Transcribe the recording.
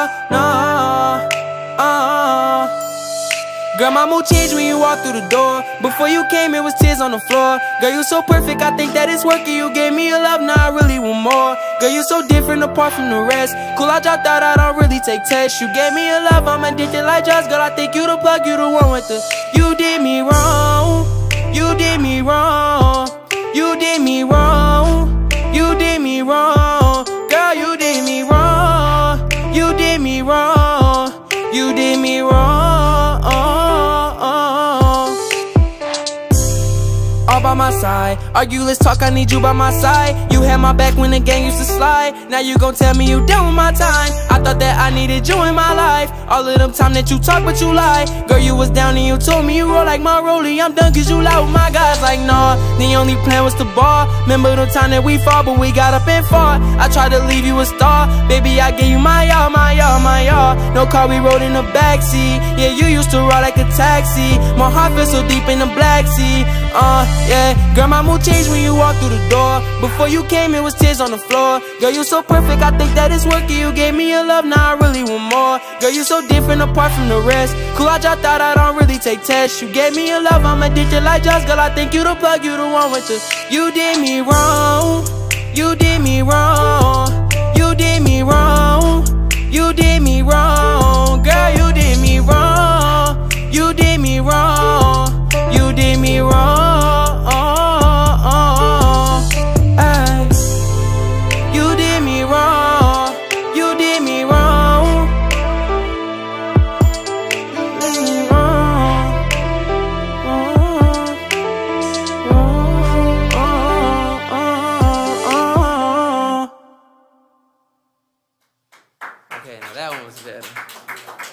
Girl, my mood changed when you walked through the door. Before you came, it was tears on the floor. Girl, you so perfect, I think that it's working. You gave me your love, now I really want more. Girl, you so different apart from the rest. Cool, I dropped out, I don't really take tests. You gave me your love, I'm addicted like drugs. Girl, I think you the plug, you the one with the. You did me wrong, you did me wrong, you did me wrong, you did me wrong. Girl, you did me wrong, you did me wrong, you did me wrong. All by my side, argue, let's talk, I need you by my side. You had my back when the gang used to slide. Now you gon' tell me you done with my time. I thought that I needed you in my life. All of them time that you talk but you lie. Girl, you was down and you told me you roll like my rollie. I'm done cause you lie with my guys like nah. The only plan was to ball. Remember the time that we fought but we got up and fought. I tried to leave you a star. Baby, I gave you my all, my all, my all. No car, we rode in the backseat. Yeah, you used to ride like a taxi. My heart feels so deep in the Black Sea. Yeah, girl, my mood changed when you walked through the door. Before you came, it was tears on the floor. Girl, you so perfect, I think that it's working. You gave me your love, now I really want more. Girl, you so different apart from the rest. Cool, I dropped out, I don't really take tests. You gave me your love, I'm addicted like drugs. Girl, I think you the plug, you the one with the. You did me wrong, you did me wrong, you did me wrong, you did me wrong. Girl, you did me wrong, you did me wrong, you did me wrong. Okay, now that one was better.